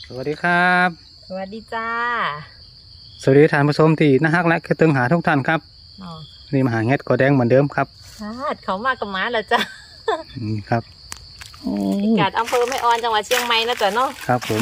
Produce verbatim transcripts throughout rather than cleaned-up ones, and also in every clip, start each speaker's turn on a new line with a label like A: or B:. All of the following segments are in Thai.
A: สวัสดีครับ
B: สวัสดีจ้า
A: สวัสดีท่านผู้ชมที่น่ารักและคิดถึงหาทุกท่านครับนี่มาหาเห็ดกอแดงเหมือนเดิมครับ
B: เขามากับม้าแล้วจ้า
A: นี่ครับ
B: กาดอำเภอแม่ออนจังหวัดเชียงใหม่นะจ๊ะเนาะ
A: ครับผม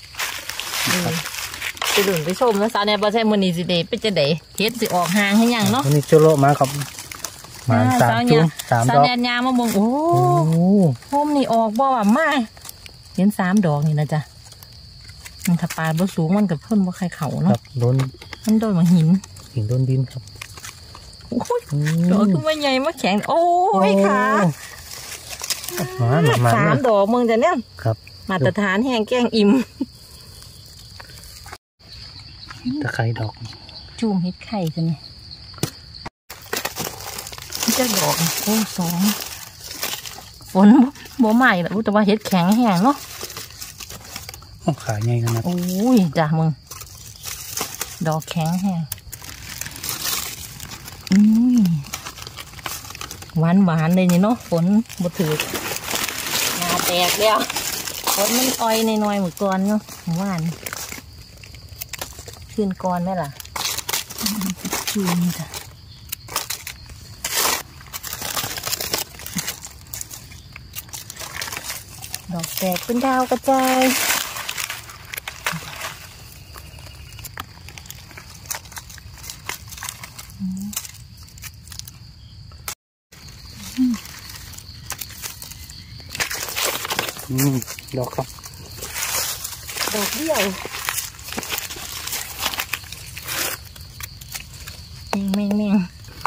B: ไปหลุนไปชมนะสาวเนี่ยบอใช่มือนีสิเดย์ไปจะเดย์เฮ็ดสิออกห่างให้ยังเนาะ
A: วันนี้เจอโลมาครับมาสามจุ่มสามดอกสาว
B: เนี่ยยามาบงโอ้โฮมนี่ออกบ่ว่ามาเห็นสามดอกนี่นะจ๊ะมันถ้าปลาบ่สูงมันกับเพิ่นบ่ใครเข่าเนาะ
A: โดน
B: มันโดนมาหิน
A: หินโดนดินครับ
B: โอ้ยดอกขึ้นมาใหญ่มาแข็งโอ้ยค่ะสามดอกมึงจะเนี่ย
A: ครับ
B: มาตรฐานแห้งแกงอิ่ม
A: ตะไคร้ดอก
B: จุ่มเห็ดไข่กันเนี่ยจะดอกโอ้สองฝนบ่ใหม่แล้วแต่ว่าเห็ดแข็งแห้งเนาะ
A: ขาใหญ่ขนาด
B: โอ้ยจ้ะมึงดอกแข็งแห้งอืมหวานหวานเลยนี่เนาะฝนบ่ถือกงาแตกแล้วฝนมันอ้อยในน้อยหมดก่อนเนาะหวานขึ้นก่อนไหมล่ะชูนี่จ้ะดอกแตกเป็นดาวกระจาย
A: อืมดอกครับ
B: ดอกเดียวแมงแมง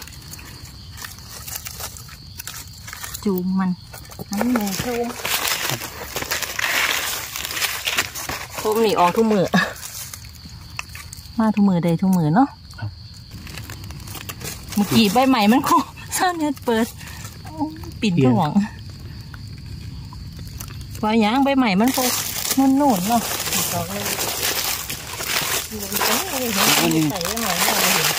B: จูมมันนั่นแมงจูมโคมนี่ออกทุกมือมาทุกมือได้ทุกมือเนาะเมื่อกี้ใบใหม่มันคงเช้าเน็ตเปิดปิ่นกระหว่างพออย่างใบใหม่มันคงมันโน่นเนาะดอกเลยใส่ใบใหม่ไม่เห็น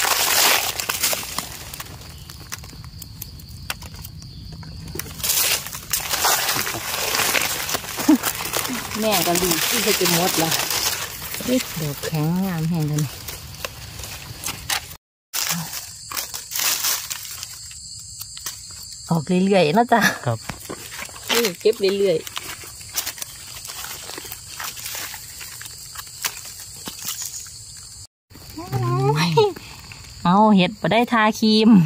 B: แม่ก็ดีที่จะหมดละดอกแข็งงามแห้งเลยออกเรื่อยๆนะจ๊ะ
A: ครับ
B: นี่เก็บเรื่อยๆเอาเห็ดไปได้ทาครีม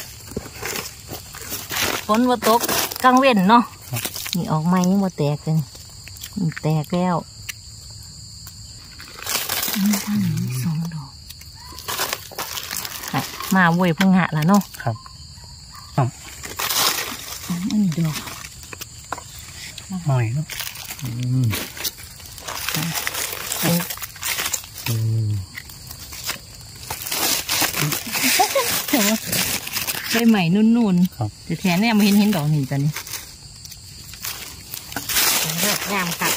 B: ฝนว่าตกกลางเว้นเนาะนี่ออกมายังว่าแตกเลยแตกแล้วนี่ท่านนี้สองดอกมาเว้ยพังหะแล้วเนาะ
A: ครับ
B: อันนี้ดอก
A: หอยเนาะอืมอืม
B: ใบใหม่นุ่นๆแต่แทนเนี่ยมาเห็นเห็นดอกนี่จ้ะนี่งามค่ะ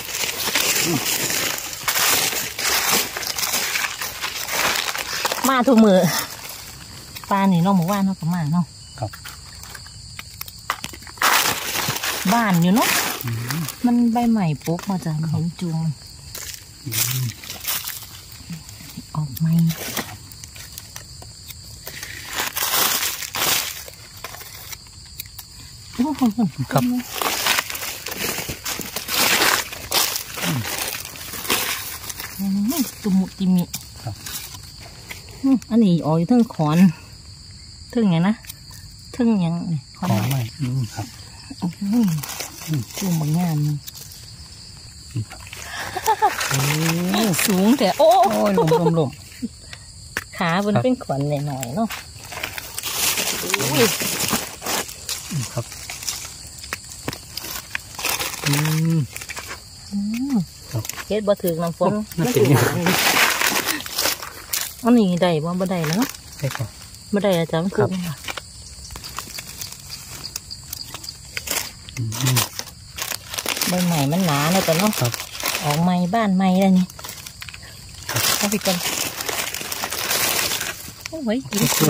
B: มาทุกมือปลาหนีน้องหมู่บ้านเนาะกับมาเนาะ
A: ครับ
B: บ้านอยู่เนาะมันใบใหม่ปุ๊บมาจากเห็นจุงออกไหม
A: ครับ
B: ตุมุติมิอันนี้ออกอยู่ทั้งขอนทั้งอย่างนะทั้งอย่าง
A: ขอนใหม่ครับ
B: จุ่มบางงานสูงแต่โอ้
A: ยลมลมลม
B: ขาบนเป็นขอนหน่อยๆเนาะ
A: ครับอืม
B: เฮ็ดบ่ถึงน้ำฝนมันถึงหวานอันนี้ได้บ่บ่ได้แล้ว
A: ได้ครับ
B: บ่ได้อาจารย์ครับใบใหม่มันหนาเลยแต่เนาะออกใหม่บ้านใหม่แล้วนี่เอาไปก่อนโอ้ยคื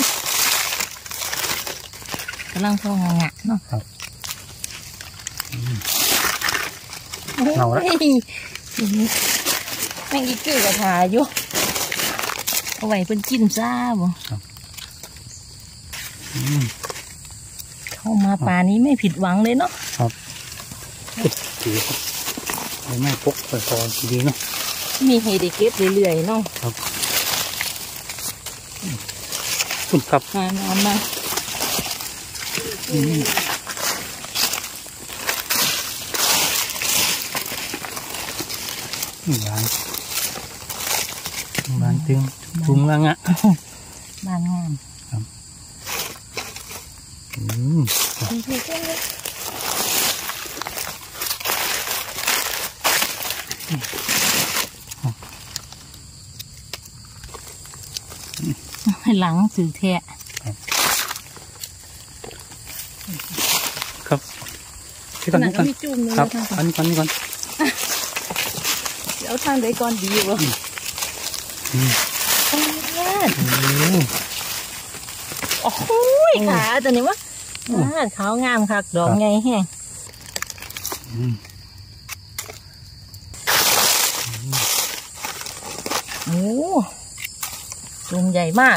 B: อกำลังพองงะเนาะ
A: เงาแล้ว
B: แมงอีกือกระถาอยู่เอาไว้เป็นกินซ่าบ่เข้ามาป่านี้ไม่ผิดหวังเลยเนาะ
A: ครับดีครับไม่พกไปพอดีเนาะ
B: มีให้ได้เก็บเรื่อยๆเนาะ
A: ครับคุณครับ
B: มามามา
A: บ้านบ้านตึงทุ่งละงะ
B: บ้านงาม
A: ครับอืม
B: หลังสื่อแทะ
A: ครับที่ก่อนที่ก่อนครับอันนี้ก่อนนี่ก่อน
B: เอาทางใดก่อนดีวะโอ้โหขาตัวนี้วะขาวงามคักดอกไงแฮะโอ้ตุ่มใหญ่มาก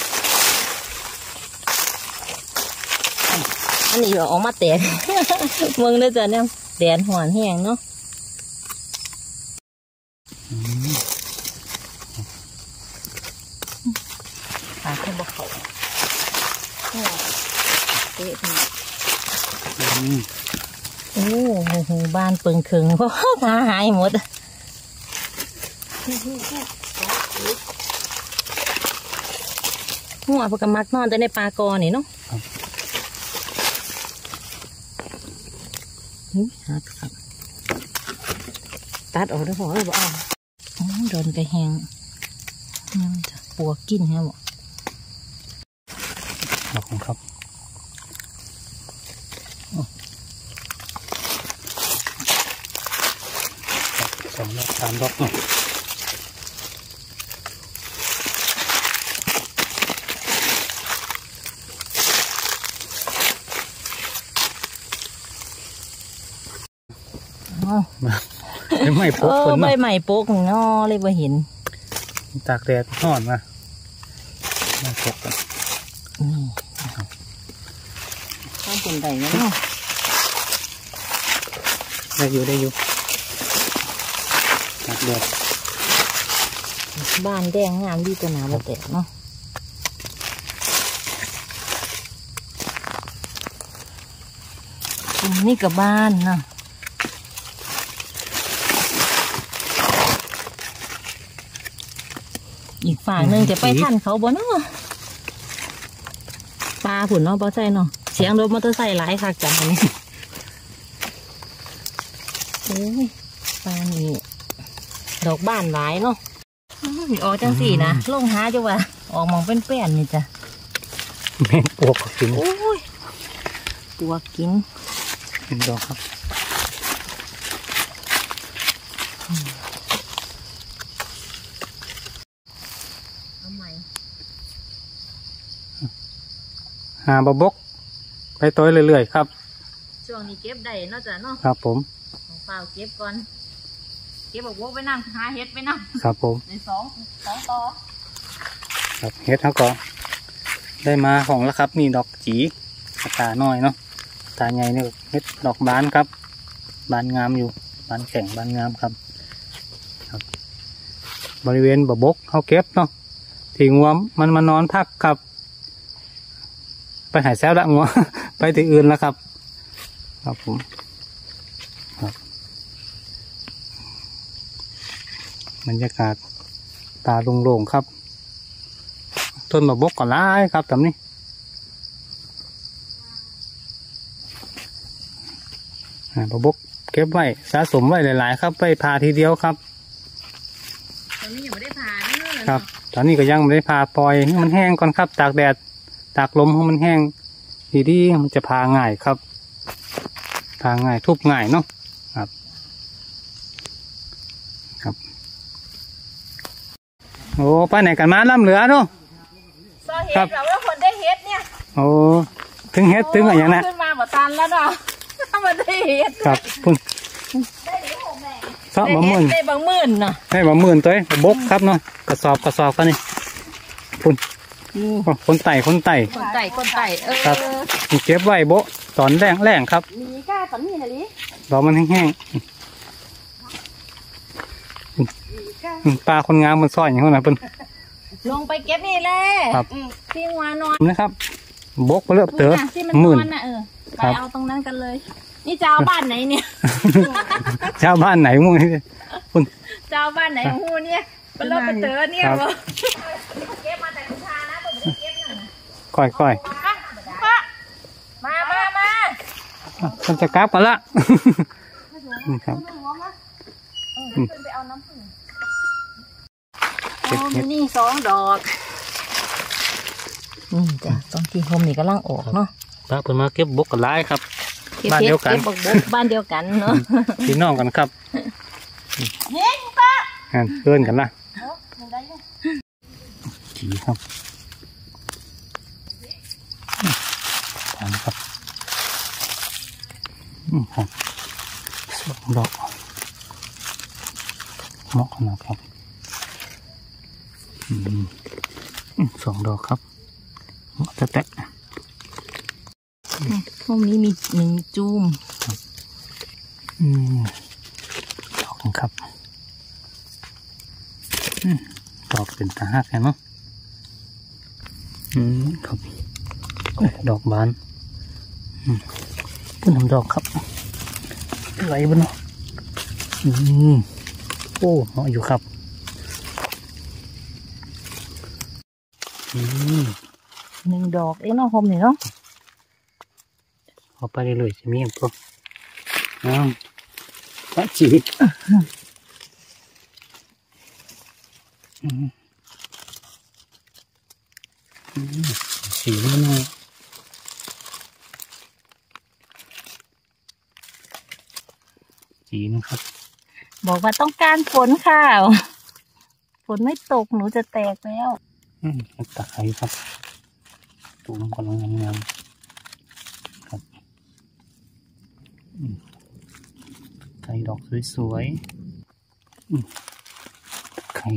B: อันนี้ออกมาแตกเมืองได้จ้ะเนี่ยแดดหอนแห้งเนาะขาแค่บกเขาเตะทีโอ้โหบ้านเปิงเคืองเพราะขาหายหมดหัวพวกกมักนอนแต่ในปลากอนี่เนาะตัดออกได้พอเลยบ่เอาโดนกระแหงมันจะปวกกินฮะบ่
A: ดอกของครับสองดอกสามดอกเนาะไม่ปกคน
B: ไม่ใหม่ปกงอเลยบ่เห็น
A: ตากแดดห่อนมาไม่ปกกัน
B: ข้าวเป็นไดเนาะ
A: ได้อยู่ได้อยู่ตากแดด
B: บ้านแดงงามดีตัวหนาบ่แตกเนาะนี่กับบ้านเนาะอีกฝ่ายหนึ่งจะไปทันเขาบ่เนาะปลาผุนเนาะปลาใจเนาะเสียงรถมอเตอร์ไซค์หลายคักจังนี้โอ้ยปลานี่ดอกบ้านหลายเนาะมีออกจังสี่นะลงหาจ้ะวะออกมองเป็นแป้นนี่จ้ะ
A: แม่ปวกกิน
B: โอ้ยปวกกิน
A: กินดอกครับหาบะบกไปต้อยเรื่อยๆครับ
B: ช่วงนี้เก็บได้เนาะจ้ะเนาะ
A: ครับผม
B: ของเปล่าเก็บก่อนเก็บบะบกไปนั่งหาเห็ดไปนั่ง
A: ครับผม
B: ในสองสองต่อ
A: ครับเห็ดเขาก็ได้มาของแล้วครับนี่ดอกจีตาน้อยเนาะตาใหญ่เนี่ยเห็ดดอกบานครับบานงามอยู่บานแข็งบานงามครับครับบริเวณบะบกเขาเก็บเนาะที่งัวมันมานอนพักครับไปหายแซวละงัวไปที่อื่นแล้วครับครับผมครับบรรยากาศตาโล่งๆครับต้นบะบกก่อนร้ายครับตำนี้บะบกเก็บไว้สะสมไว้หลายๆครับไปพาทีเดียวครับ
B: ตอนนี้ยังไม่ได้พาเนอะ
A: ครับตอนนี้ก็ยังไม่ได้พาปล่อยให้มันแห้งก่อนครับตากแดดตากลมให้มันแห้งทีดีมันจะพาง่ายครับพาง่ายทุบง่ายเนาะครับครับโอ้ไปไหนกันมาล่ำเหลือเนาะ
B: ครับเราว่าคนได้เฮ็ดเนี่ย
A: โอ้ถึงเฮ็ดถึงอะไรอย่างนั้น
B: ขึ้นมาบ่ตันแล้วเนาะถ้ามันได้เฮ็ด
A: ครับพุ่น
B: ได้เฮ็ดหกแม่
A: เสาะบะหมื่น
B: ได้บางหมื่นเนาะ
A: ให้บะหมื่นตัวบกครับเนาะกระสอบกระสอบกันนี่คุณคนไต่คนไต่
B: คนไต่คนไต่เออ
A: ครับเก็บไว้โบตอนแรงแรงครับ
B: มีก้าตอนนี้ฮะลิ
A: รอมันแห้งๆปลาคนงามมันซ่อนอย่างนั้นนะเพิ่น
B: ลงไปเก็บนี่แหละ
A: ครับ
B: ที่หัวนอน
A: นะครับบกไปเลือกเต๋อ
B: ที่มัน
A: หมื่น
B: นอนน่ะเออไปเอาตรงนั้นกันเลย นี่เจ้าบ้านไหนเนี่ย
A: ชาวบ้านไหนมึงคุณ
B: เจ้าบ้านไหนฮู้เนี่ยเป็นรถเป็นเต๋อเนี่ยบ่เก็บมาแต่กุชานะตัวเก็บนั่นน่ะ
A: ก้อยก้อย
B: มามามา
A: มันจะกลับกันละนี่ครับ
B: ขึ้นไปเอาน้ำผึ้งโอ้มีนี่สองดอกนี่จ้ะตอนที่โฮมนี่กำลังออกเนาะ
A: ป้าเพิ่นมาเก็บบกกันหลายครับ
B: ก็บ
A: บ้านเดียวกัน
B: เก็บบกบกบ้านเดียวกันเนาะ
A: พี่น้องกันครับ
B: เฮ้ยป้า
A: งานเกินกันละจีครับทานครับอืมครับสองดอกเหมาะขนาดครับอืมอืมสองดอกครับเหมาะแตะ
B: พวกนี้มีหนึ่งจูม
A: ๆอืมดอกหนึ่งครับอืมดอกเป็นตาหักเนาะอืมครับโอ้ยดอกบานอืมต้นน้ำดอกครับไหลบนเนาะอืมโอ้เหมาะอยู่ครับอืม
B: หนึ่งดอกเอ้เนาะโฮมนี่เนาะ
A: เอาไปเลยๆจะมีอย่างตัวอ้าวปะจีอืมอืมสีมันหน่อยสีนะครับ
B: บอกว่าต้องการฝนค่ะฝนไม่ตกหนูจะแตกแล้ว
A: อืมตะไคร้ครับตูมกำลังงามๆครับอืมไข่ดอกสวยๆอืมตะไคร้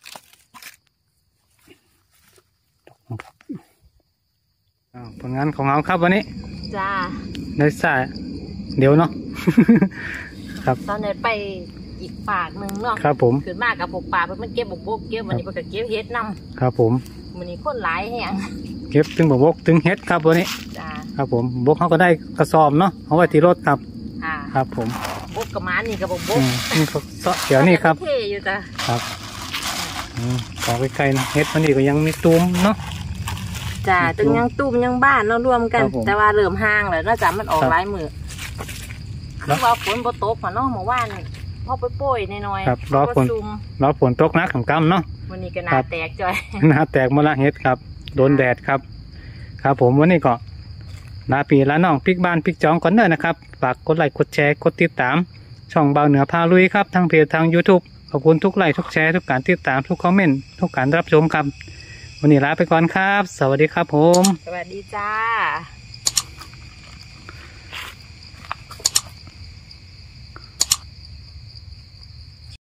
A: ดอกนะครับอ้าวผลงานของเราครับวันนี้
B: จ้า
A: ได้สายเดี๋ยวเนาะ ครับ
B: ตอนนี้ไปอีกปากหนึ่งเนาะ
A: ครับผม
B: ขึ้นมากับปกป่าเพิ่นมันเก็บบกบกเก็บวันนี้เพิ่นก็เก็บเฮ็ดนำ
A: ครับผม
B: วันนี้คนหลายแฮง
A: เก็บถึงบกถึงเฮ็ดครับวันนี้
B: จ้า
A: ครับผมบกเขาก็ได้กระสอบเนาะเอาไว้ที่รถครับ
B: อ่า
A: ครับผม
B: บกกับหมานี่กับบกบ
A: อื
B: ก
A: มนี่เขาเสาะเดี๋ยวนี่ครับ
B: เท่อยู่จ้ะ
A: ครับอืมต่อไปไกลนะเฮ็ดมันนี่ก็ยังมีตูมเนาะ
B: จ้าจนยังตุ้มยังบ้านเนาะรวมกัน
A: ครับผม
B: แต่ว่าเริ่มห่างแล้วเนอกจากมันออก
A: ครับ
B: หลายมือ
A: แล้
B: คื
A: ว
B: อว่าฝนบ่ตกค่ะเนาะเมื่อวานนี่พอไปโป่ยๆน้อย
A: ครับ
B: ๆ
A: รอฝน
B: ซุ่ม
A: รอฝนตกหนักขำกำเนาะ
B: วันนี้ก็หนา
A: ครับ
B: แตกจ่อย
A: หน้าแตกหมดละเฮ็ดครับโดนแดดครับ ครับผมวันนี้ก็ลาปีลาน้องปิกบ้านปิกจองก่อนเด้อนะครับฝากกดไลค์กดแชร์กดติดตาม ช่องเบาเหนือพาลุยครับทางเพจทาง YouTube ขอบคุณทุกไลค์ทุกแชร์ทุกการติดตามทุกคอมเมนต์ทุกการรับชมครับ วันนี้ลาไปก่อนครับ สวัสดีครับผม
B: สวัสดีจ้า